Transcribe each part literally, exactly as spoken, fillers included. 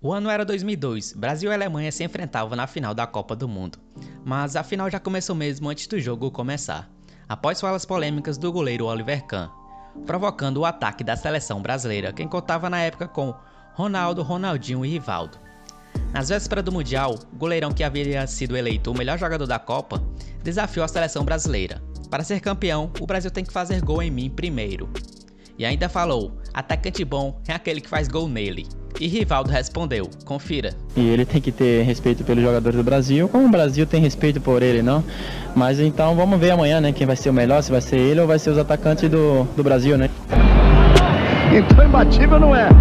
O ano era dois mil e dois, Brasil e Alemanha se enfrentavam na final da Copa do Mundo. Mas a final já começou mesmo antes do jogo começar, após falas polêmicas do goleiro Oliver Kahn, provocando o ataque da seleção brasileira, quem contava na época com Ronaldo, Ronaldinho e Rivaldo. Nas vésperas do Mundial, o goleirão que havia sido eleito o melhor jogador da Copa, desafiou a seleção brasileira. Para ser campeão, o Brasil tem que fazer gol em mim primeiro. E ainda falou, atacante bom é aquele que faz gol nele. E Rivaldo respondeu, confira. E ele tem que ter respeito pelos jogadores do Brasil, como o Brasil tem respeito por ele, não? Mas então vamos ver amanhã, né, quem vai ser o melhor, se vai ser ele ou vai ser os atacantes do, do Brasil, né? Então imbatível não é.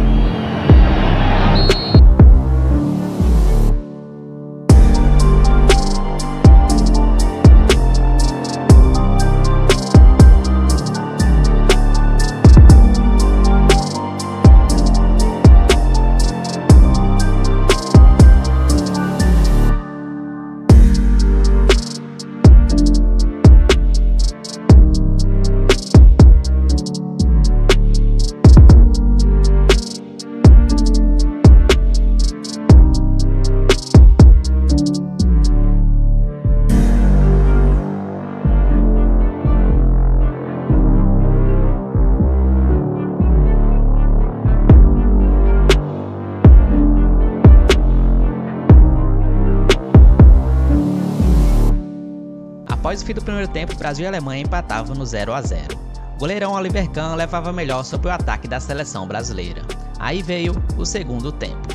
Após o fim do primeiro tempo, Brasil e Alemanha empatavam no zero a zero. O goleirão Oliver Kahn levava melhor sobre o ataque da seleção brasileira. Aí veio o segundo tempo.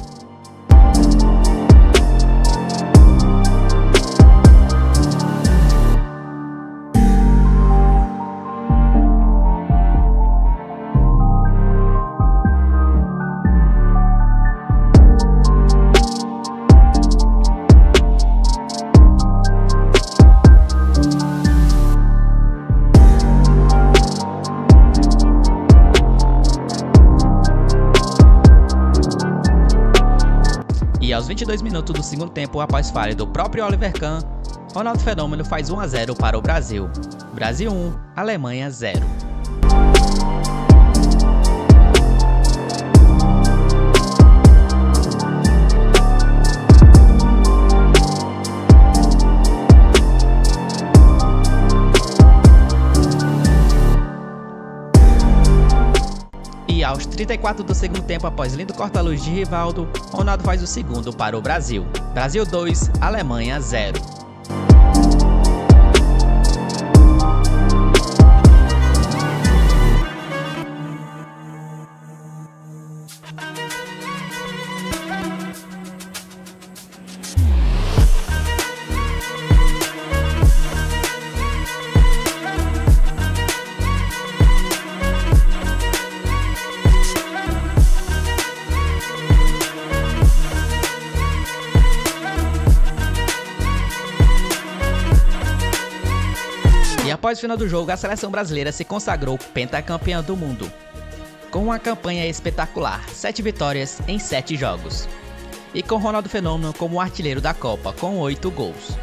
E aos vinte e dois minutos do segundo tempo, após falha do próprio Oliver Kahn, Ronaldo Fenômeno faz um a zero para o Brasil. Brasil um, Alemanha zero. E aos trinta e quatro do segundo tempo, após lindo corta-luz de Rivaldo, Ronaldo faz o segundo para o Brasil. Brasil dois, Alemanha zero. E após o final do jogo, a seleção brasileira se consagrou pentacampeã do mundo, com uma campanha espetacular, sete vitórias em sete jogos, e com Ronaldo Fenômeno como artilheiro da Copa, com oito gols.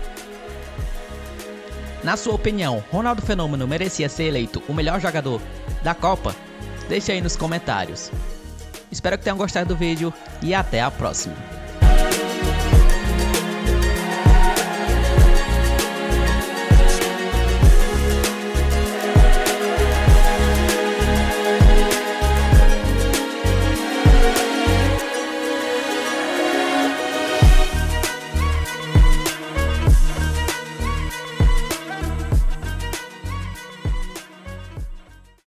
Na sua opinião, Ronaldo Fenômeno merecia ser eleito o melhor jogador da Copa? Deixe aí nos comentários. Espero que tenham gostado do vídeo e até a próxima.